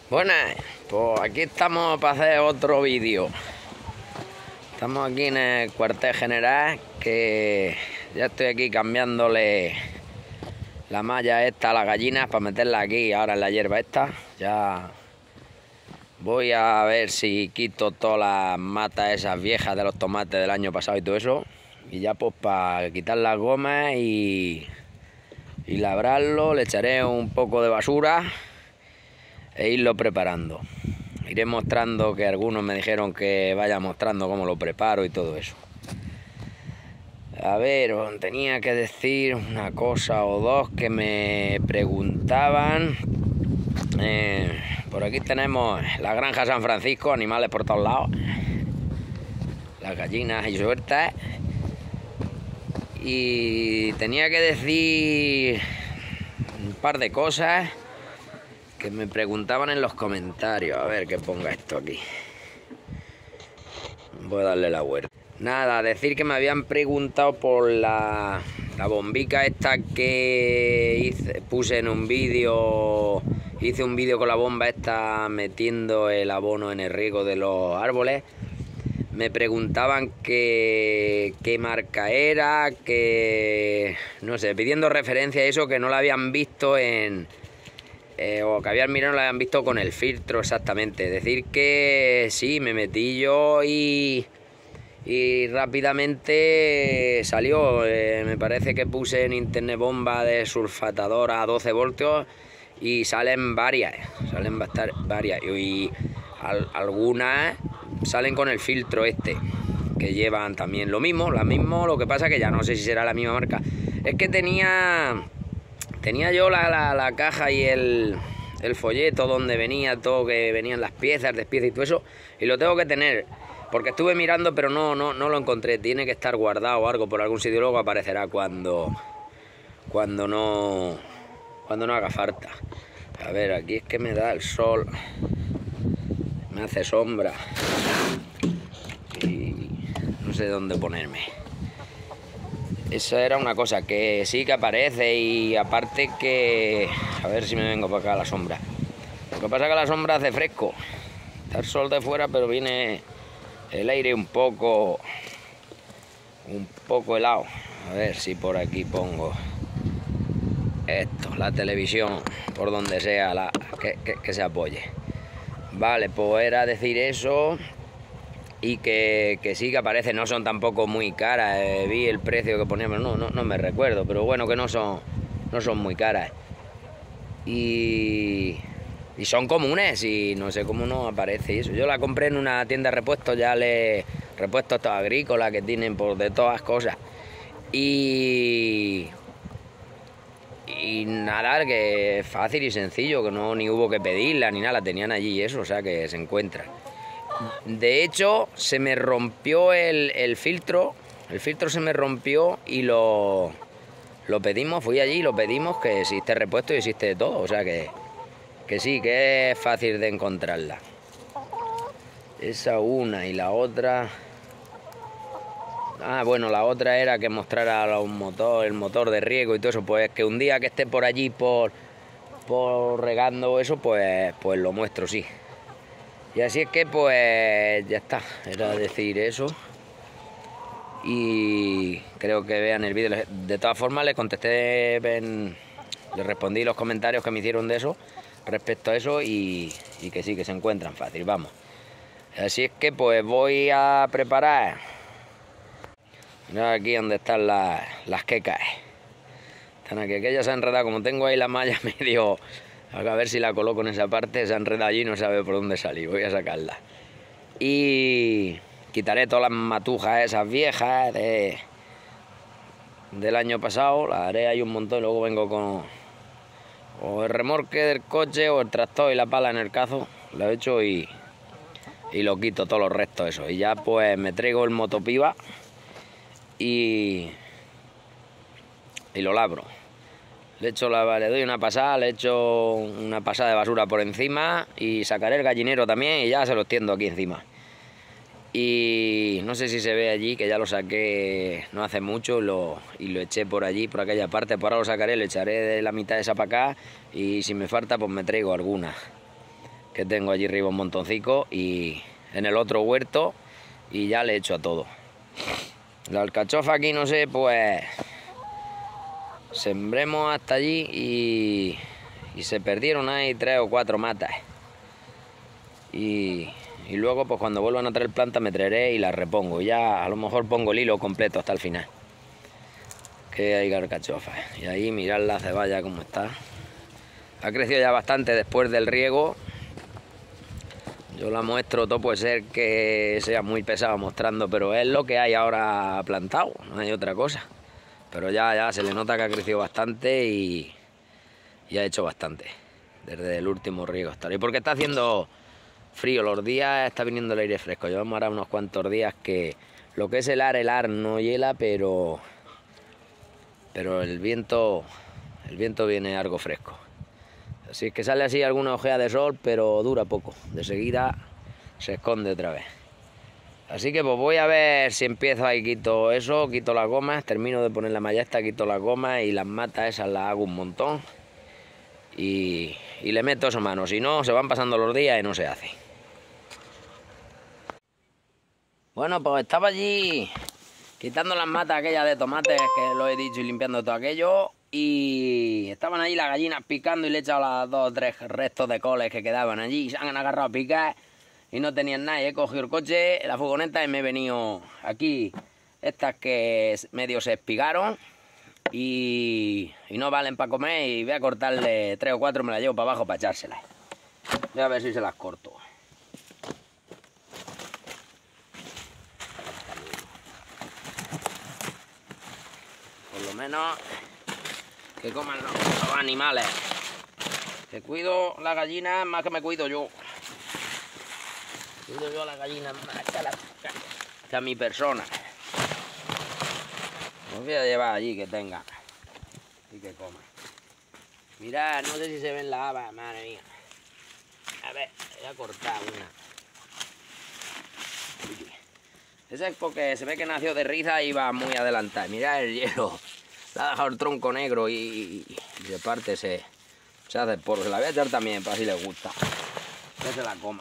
Buenas, pues aquí estamos para hacer otro vídeo. Estamos aquí en el cuartel general, que ya estoy aquí cambiándole la malla esta a las gallinas para meterla aquí ahora en la hierba esta. Ya voy a ver si quito todas las matas esas viejas de los tomates del año pasado y todo eso. Y ya pues para quitar las gomas y labrarlo, le echaré un poco de basura e irlo preparando. Iré mostrando, que algunos me dijeron que vaya mostrando cómo lo preparo y todo eso. A ver, os tenía que decir una cosa o dos que me preguntaban. Por aquí tenemos la granja San Francisco, animales por todos lados, las gallinas y sueltas. Y tenía que decir un par de cosas que me preguntaban en los comentarios. A ver, que ponga esto aquí. Voy a darle la vuelta. Nada, decir que me habían preguntado por la bombica esta que puse en un vídeo. Hice un vídeo con la bomba esta metiendo el abono en el riego de los árboles. Me preguntaban qué marca era, que no sé, pidiendo referencia a eso, que no la habían visto o que habían mirado, no la habían visto con el filtro exactamente. Decir que sí, me metí yo y rápidamente salió. Me parece que puse en internet bomba de sulfatadora a 12 voltios y salen varias, y algunas salen con el filtro este, que llevan también lo mismo, lo que pasa que ya no sé si será la misma marca. Es que tenía yo la caja y el folleto donde venía todo, que venían las piezas, despiezas y todo eso, y lo tengo que tener, porque estuve mirando pero no lo encontré. Tiene que estar guardado o algo por algún sitio, luego aparecerá cuando no haga falta. A ver, aquí es que me da el sol, me hace sombra y no sé dónde ponerme. Esa era una cosa que sí que aparece, y aparte que... A ver si me vengo para acá a la sombra. Lo que pasa es que la sombra hace fresco. Está el sol de fuera, pero viene el aire un poco helado. A ver si por aquí pongo esto, la televisión, por donde sea, que se apoye. Vale, pues era decir eso. Y que sí que aparece, no son tampoco muy caras. Vi el precio que poníamos, no me recuerdo, pero bueno, que no son muy caras. Y son comunes, y no sé cómo no aparece eso. Yo la compré en una tienda de repuestos, repuestos todos agrícolas, que tienen por de todas cosas. Y nada, que es fácil y sencillo, que ni hubo que pedirla ni nada, la tenían allí y eso, o sea que se encuentra. De hecho, se me rompió el filtro. El filtro se me rompió y lo pedimos. Fui allí y lo pedimos, que existe repuesto y existe de todo. O sea que sí, que es fácil de encontrarla. Esa una, y la otra... Ah, bueno, la otra era que mostrara el motor de riego y todo eso. Pues que un día que esté por allí por regando eso, pues lo muestro, sí. Y así es que pues ya está, era decir eso. Y creo que vean el vídeo. De todas formas les contesté, les respondí los comentarios que me hicieron de eso, respecto a eso, y que sí, que se encuentran fácil, vamos. Así es que pues voy a preparar. Mirad aquí donde están las quecas. Están aquí, aquella se ha enredado, como tengo ahí la malla medio... A ver si la coloco en esa parte, se ha enredado allí y no sabe por dónde salir. Voy a sacarla. Y quitaré todas las matujas esas viejas del año pasado. Las haré ahí un montón y luego vengo con o el remolque del coche o el tractor y la pala en el cazo. Lo he hecho y lo quito todos los restos eso. Y ya pues me traigo el motopiva y lo labro. Le doy una pasada, le echo una pasada de basura por encima y sacaré el gallinero también y ya se lo extiendo aquí encima. Y no sé si se ve allí, que ya lo saqué no hace mucho y lo eché por allí, por aquella parte. Por ahora lo sacaré, le echaré de la mitad de esa para acá, y si me falta pues me traigo alguna. que tengo allí arriba un montoncico, y en el otro huerto, y ya le he hecho a todo. La alcachofa aquí, no sé, pues sembremos hasta allí y se perdieron ahí 3 o 4 matas. Y luego, pues cuando vuelvan a traer plantas me traeré y las repongo. Ya a lo mejor pongo el hilo completo hasta el final. Que hay alcachofa. Y ahí mirad la ceballa como está. Ha crecido ya bastante después del riego. Yo la muestro, todo puede ser que sea muy pesado mostrando, pero es lo que hay ahora plantado, no hay otra cosa. Pero ya se le nota que ha crecido bastante y ha hecho bastante desde el último riego. Y porque está haciendo frío, los días está viniendo el aire fresco. Llevamos ahora unos cuantos días que lo que es el ar no hiela, pero el viento viene algo fresco. Así es que sale así alguna ojea de sol, pero dura poco. De seguida se esconde otra vez. Así que pues voy a ver si empiezo ahí, quito eso, quito las gomas, termino de poner la malla esta, quito las gomas y las matas esas las hago un montón. Y le meto eso a mano, si no se van pasando los días y no se hace. Bueno, pues estaba allí quitando las matas aquellas de tomates que lo he dicho y limpiando todo aquello. Y estaban allí las gallinas picando y le he echado las 2 o 3 restos de coles que quedaban allí. Y se han agarrado a picar y no tenían nada. Y he cogido el coche, la furgoneta y me he venido aquí. Estas que medio se espigaron y no valen para comer. Y voy a cortarle 3 o 4, me las llevo para abajo para echárselas. Voy a ver si se las corto. Por lo menos que coman los animales. Que cuido las gallinas más que me cuido yo. Cuido yo a las gallinas más que a mi persona. Los voy a llevar allí que tengan y que coman. Mirad, no sé si se ven las habas, madre mía. A ver, voy a cortar una. Ese es porque se ve que nació de riza y va muy adelantada. Mirad el hielo. Le ha dejado el tronco negro y de parte se hace polvo. Se la voy a echar también para si les gusta. Que se la coma.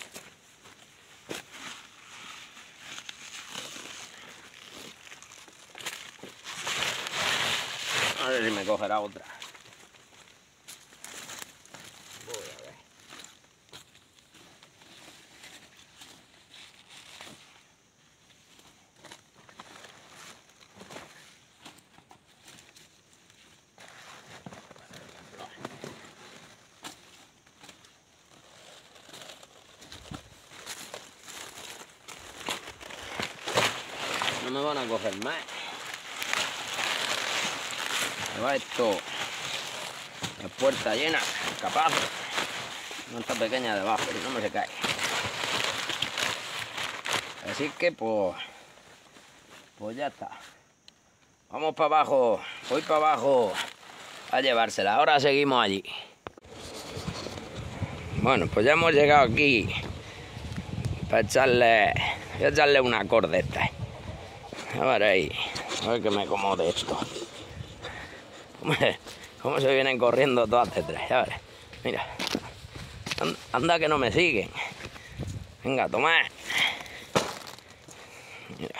A ver si me cogerá otra. Voy a ver. No me van a coger más. Me va esto. La puerta llena, capaz. No está pequeña debajo, no me se cae. Así que pues ya está. Vamos para abajo, voy para abajo a llevársela. Ahora seguimos allí. Bueno, pues ya hemos llegado aquí para echarle, voy a echarle una cordeta. A ver ahí, a ver que me como de esto. ¿Cómo se vienen corriendo todas detrás? Ya verás. Mira, anda que no me siguen. Venga, toma. Mira.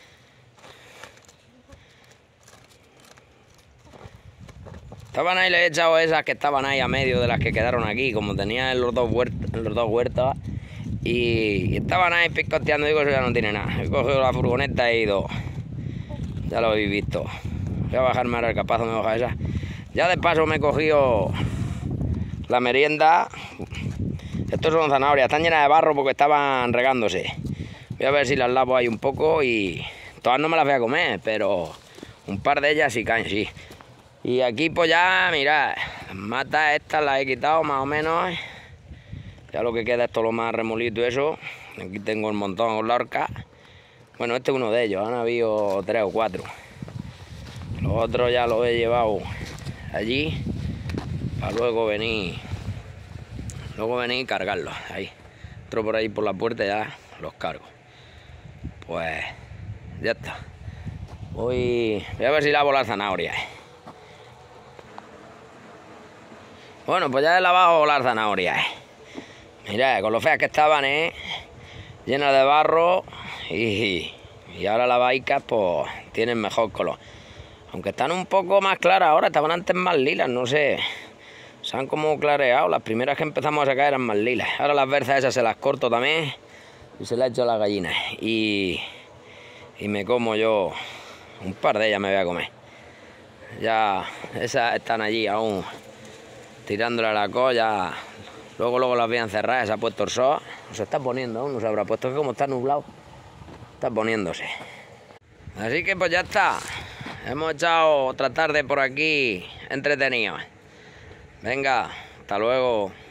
Estaban ahí, le he echado esas que estaban ahí a medio de las que quedaron aquí, como tenía en los dos huertos, y estaban ahí picoteando. Digo, eso ya no tiene nada. He cogido la furgoneta e he ido. Ya lo habéis visto. Voy a bajarme ahora el capazo, me baja esa. Ya de paso me he cogido la merienda. Estos son zanahorias, están llenas de barro porque estaban regándose. Voy a ver si las lavo ahí un poco y todas no me las voy a comer, pero un par de ellas sí caen, sí. Y aquí pues ya, mirad, las matas estas las he quitado más o menos. Ya lo que queda es todo lo más remolito y eso. Aquí tengo un montón con la horca. Bueno, este es uno de ellos, han habido 3 o 4. Los otros ya los he llevado allí para luego venir y cargarlos. Ahí, entro por ahí por la puerta y ya los cargo. Pues ya está. Voy a ver si lavo las zanahorias. Bueno, pues ya he lavado las zanahorias. Mirad, con lo feas que estaban, llenas de barro y ahora las vaicas pues tienen mejor color. Aunque están un poco más claras ahora, estaban antes más lilas, no sé. Se han como clareado, las primeras que empezamos a sacar eran más lilas. Ahora las berzas esas se las corto también y se las echo a las gallinas. Y me como yo, un par de ellas me voy a comer. Ya esas están allí aún tirándole a la colla. Luego las voy a encerrar, se ha puesto el sol. Se está poniendo aún, no se habrá puesto, que como está nublado, está poniéndose. Así que pues ya está. Hemos echado otra tarde por aquí entretenido. Venga, hasta luego.